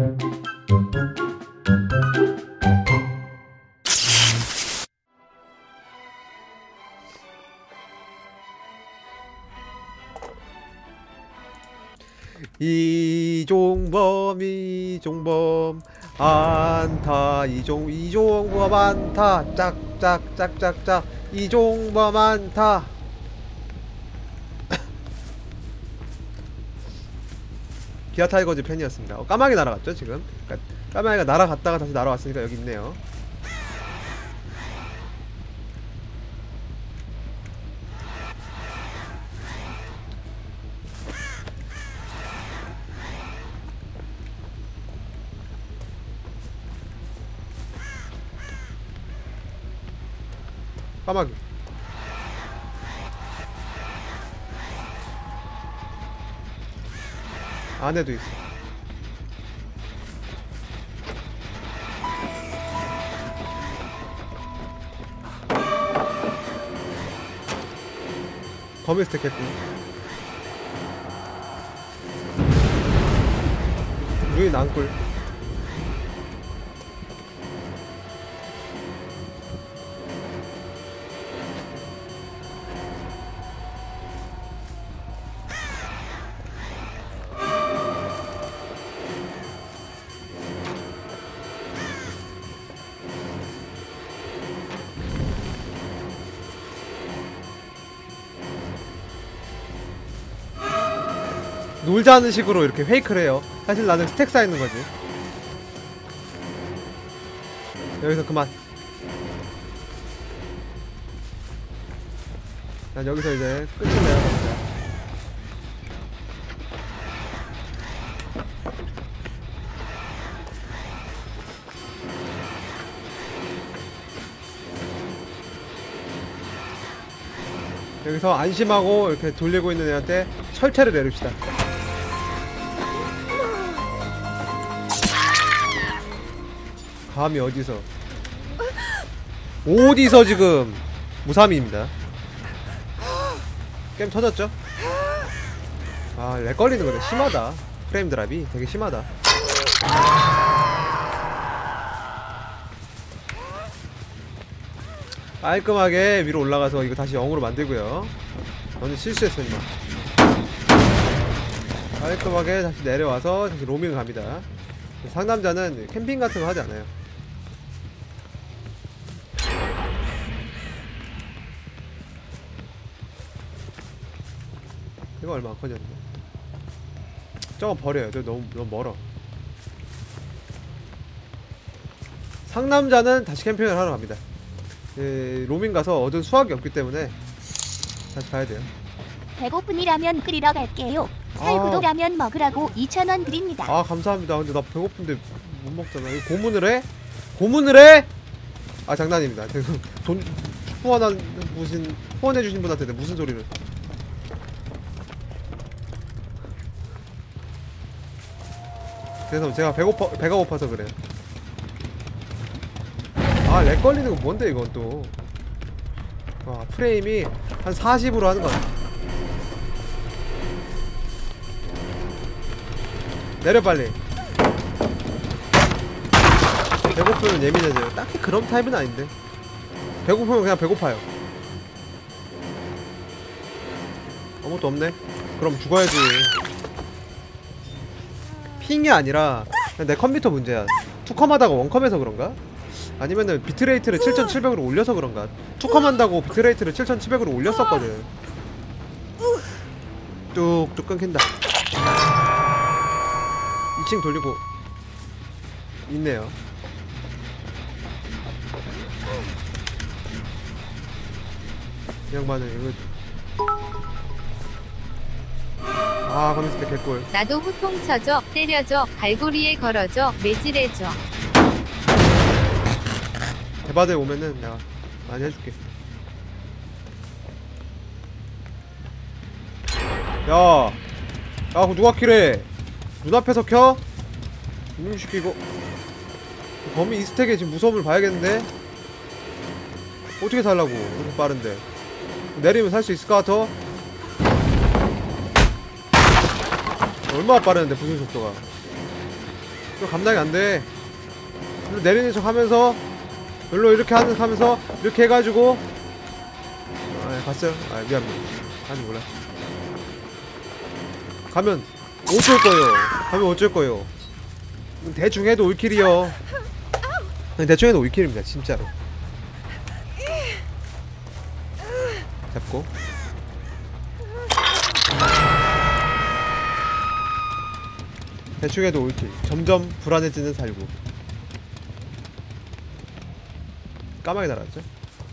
이종범 안타 이종범 안타 짝짝짝짝짝 이종범 안타. 기아 타이거즈 팬이었습니다. 까마귀 날아갔죠 지금. 그러니까 까마귀가 날아갔다가 다시 날아왔으니까 여기 있네요. 까마귀 안에도 있어. 거미스택 했고 루인 앙꿀. 놀자는 식으로 이렇게 페이크를 해요. 사실 나는 스택 쌓이는 거지. 여기서 그만. 난 여기서 이제 끝을 내야 됩니다. 여기서 안심하고 이렇게 돌리고 있는 애한테 철퇴를 내립시다. 감히 어디서 지금 무삼이입니다. 게임 터졌죠? 아, 렉 걸리는 거네. 심하다. 프레임 드랍이 되게 심하다. 깔끔하게 위로 올라가서 이거 다시 0으로 만들고요. 너는 실수했어 임마. 깔끔하게 다시 내려와서 다시 로밍을 갑니다. 상남자는 캠핑 같은 거 하지 않아요. 이거 얼마 안 커졌는데. 저거 버려요. 저 너무 멀어. 상남자는 다시 캠핑을 하러 갑니다. 로밍 가서 얻은 수확이 없기 때문에 다시 가야 돼요. 배고프니 라면 끓이러 갈게요. 살구도 라면 먹으라고 2,000원 드립니다. 아, 감사합니다. 근데 나 배고픈데 못 먹잖아. 이거 고문을 해? 고문을 해? 아, 장난입니다. 돈 후원해주신 분한테 무슨 소리를. 그래서 제가 배가 고파서 그래요. 아, 렉 걸리는 건 뭔데 이건 또. 아, 프레임이 한 40으로 하는 거 같아. 내려 빨리. 배고프면 예민해져요. 딱히 그런 타입은 아닌데. 배고프면 그냥 배고파요. 아무것도 없네. 그럼 죽어야지. 핑이 아니라 그냥 내 컴퓨터 문제야. 투컴 하다가 원컴해서 그런가? 아니면은 비트레이트를 7700으로 올려서 그런가? 투컴 한다고 비트레이트를 7700으로 올렸었거든. 뚝뚝 끊긴다. 2층 돌리고 있네요. 이 양반은 이거. 아, 거미스택 개꿀. 나도 후통 쳐줘, 때려줘, 갈고리에 걸어줘, 매질해줘. 대바대 오면은 내가 많이 해줄게. 야, 그거 누가 킬해? 눈앞에서 켜? 이놈 시키 이거. 범위 이스택에 지금 무서움을 봐야겠는데? 어떻게 살라고? 이렇게 빠른데. 내리면 살 수 있을까 더? 얼마나 빠르는데 부승 속도가. 이거 감당이 안돼. 일로 내리는 척 하면서 일로 이렇게 하면서 이렇게 해가지고 아 갔어요. 아 미안. 아니 몰라. 가면 어쩔 거예요. 가면 어쩔 거예요. 대충 해도 올킬이요. 대충 해도 올킬입니다 진짜로. 잡고 대충 해도 올킬. 점점 불안해지는 살구. 까마귀 달았죠?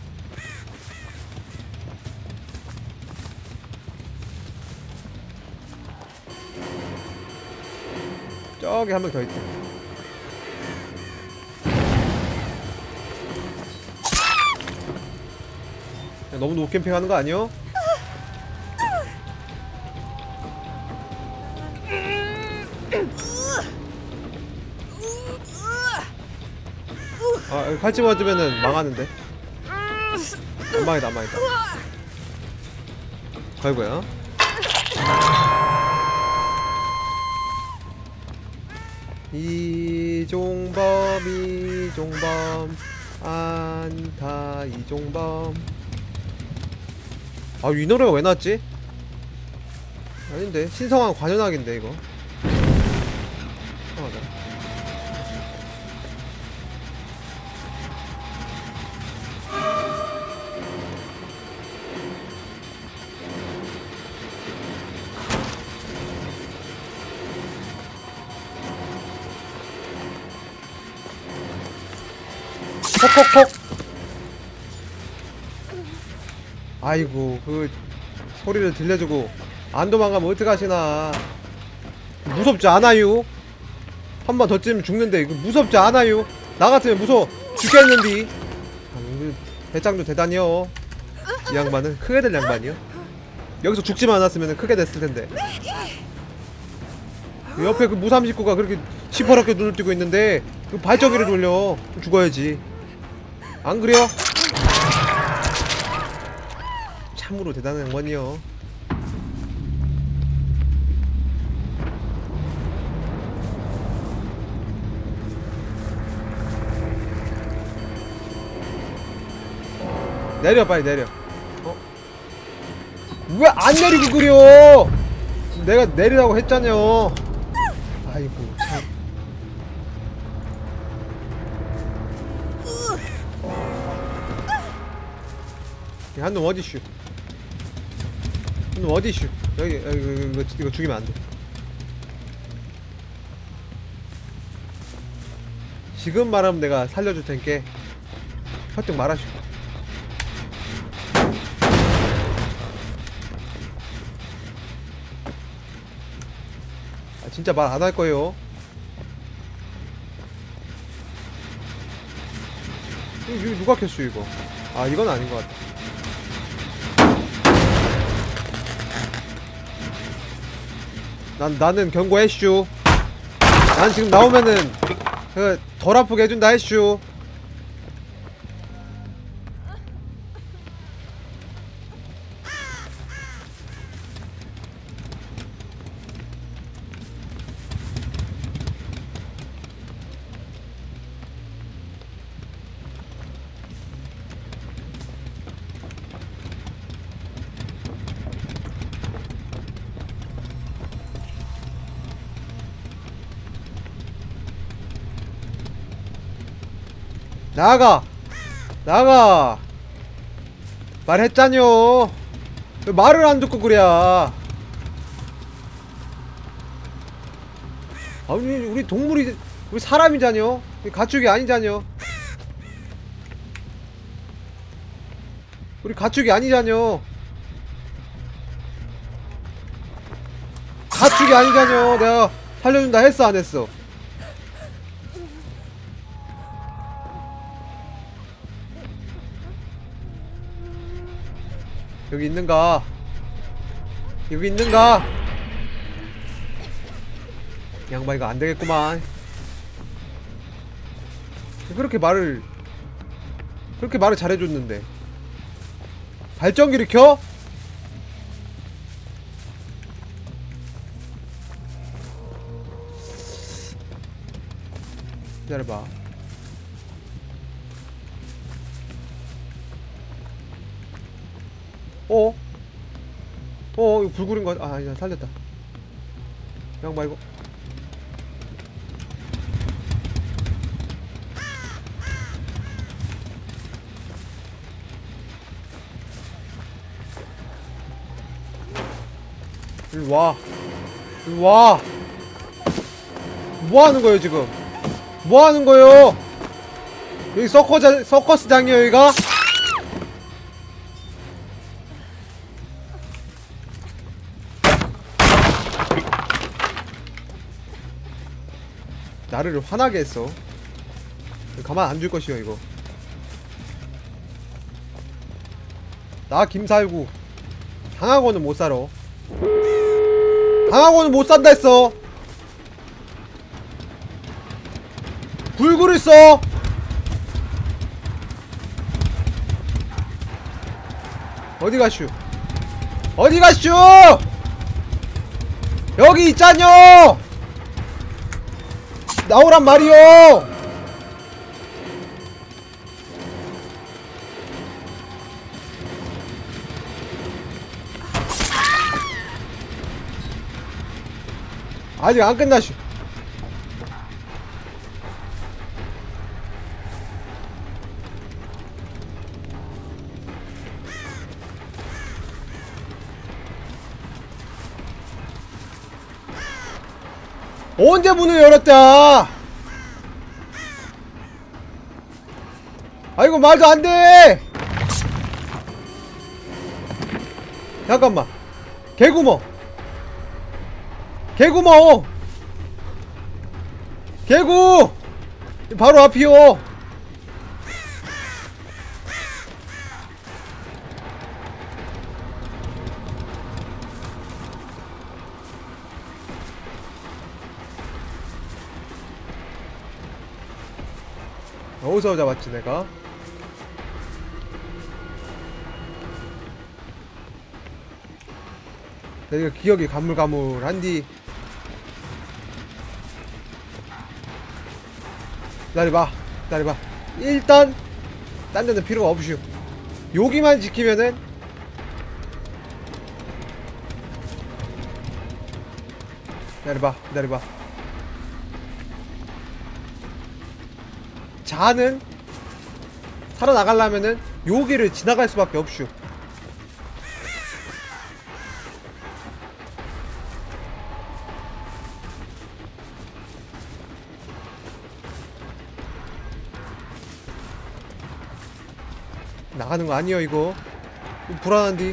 저기 한 명 더 있다. 야, 너무 노캠핑 하는 거 아니요? 아 여기 칼집 맞으면은 망하는데. 안망이다 안망이다. 아이고야. 이종범 안타 이종범. 아 이 노래가 왜 나왔지? 아닌데 신성한 관현악인데 이거. 이상하다. 콕콕콕. 아이고 그 소리를 들려주고 안 도망가면 어떡하시나. 무섭지 않아요? 한 번 더 찌면 죽는데 이거 무섭지 않아요? 나 같으면 무서워 죽겠는디. 아, 배짱도 대단해요. 이 양반은 크게 될 양반이요. 여기서 죽지만 않았으면 크게 됐을 텐데. 옆에 그 무삼식구가 그렇게 시퍼렇게 눈을 뜨고 있는데 그 발전기를 돌려. 죽어야지. 안 그래요? 참으로 대단한 양반이요. 내려 빨리 내려. 어? 왜 안 내리고 그려? 내가 내리라고 했잖여. 아이고 참. 한놈 어디슈? 한놈 어디슈? 여기 이거 죽이면 안 돼. 지금 말하면 내가 살려줄 텐께 설득 말하슈. 아 진짜 말 안 할 거예요. 이거 누가 켰슈 이거? 아 이건 아닌 것 같아. 나는 경고했슈. 난 지금 나오면은 그 덜 아프게 해준다 했슈. 나가! 나가! 말했잖여! 왜 말을 안 듣고 그래? 아니 우리 동물이 우리 사람이잖여? 가축이 아니잖여? 우리 가축이 아니잖여? 가축이 아니잖여. 내가 살려준다 했어 안 했어? 여기 있는가? 여기 있는가? 양반 이거 안되겠구만. 그렇게 말을 잘해줬는데 발전기를 켜? 기다려봐. 이거 불구린 거 아, 아니야, 살렸다. 양봐 이거. 일로 와. 일로 와. 뭐 하는 거예요, 지금? 뭐 하는 거예요? 여기 서커스장이에요, 여기가? 나를 화나게 했어. 가만 안 줄 것이요, 이거. 나 김살구 당하고는 못 살아. 당하고는 못 산다 했어. 불구를 써. 어디 가슈? 어디 가슈? 여기 있잖여. 나오란 말이요. 아직 안 끝났슈. 언제 문을 열었다. 아이고 말도 안돼. 잠깐만. 개구멍 개구 바로 앞이요. 어디서 잡았지 내가? 내가 기억이 가물가물한디. 기다려봐. 일단 딴 데는 필요가 없슈. 여기만 지키면은 기다려봐. 자는 살아나가려면은 여기를 지나갈 수밖에 없슈. 나가는 거 아니여 이거. 불안한디.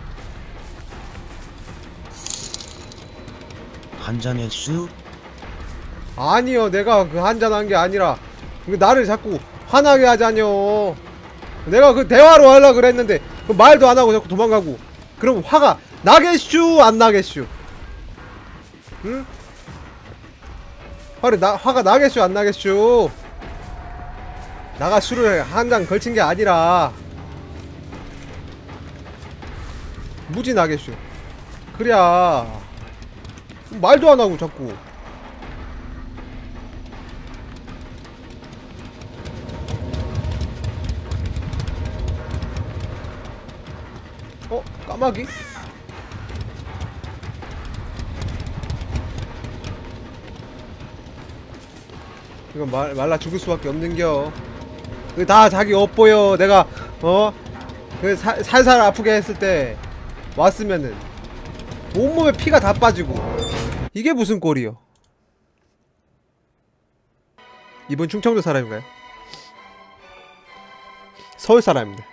한잔했슈? 아니요, 내가 그 한잔한 게 아니라 나를 자꾸 화나게 하자뇨. 내가 그 대화로 하려고 그랬는데 그 말도 안 하고 자꾸 도망가고. 그럼 화가 나겠슈 안 나겠슈? 응? 화가 나겠슈 안 나겠슈? 나가 술을 한 잔 걸친 게 아니라 무지 나겠슈. 그래야 말도 안 하고 자꾸. 까마귀? 이건 말라 죽을 수밖에 없는겨. 그 다 자기 업보여. 내가 그 살살 아프게 했을 때 왔으면은 온몸에 피가 다 빠지고. 이게 무슨 꼴이요? 이분 충청도 사람인가요? 서울 사람입니다.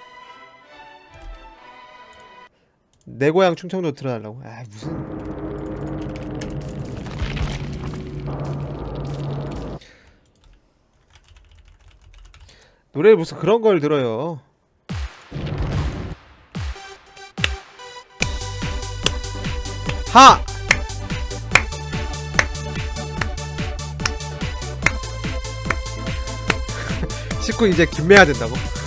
내 고향 충청도 들어달라고? 아 무슨. 노래에 무슨 그런 걸 들어요. 하! 식구 이제 김매야 된다고?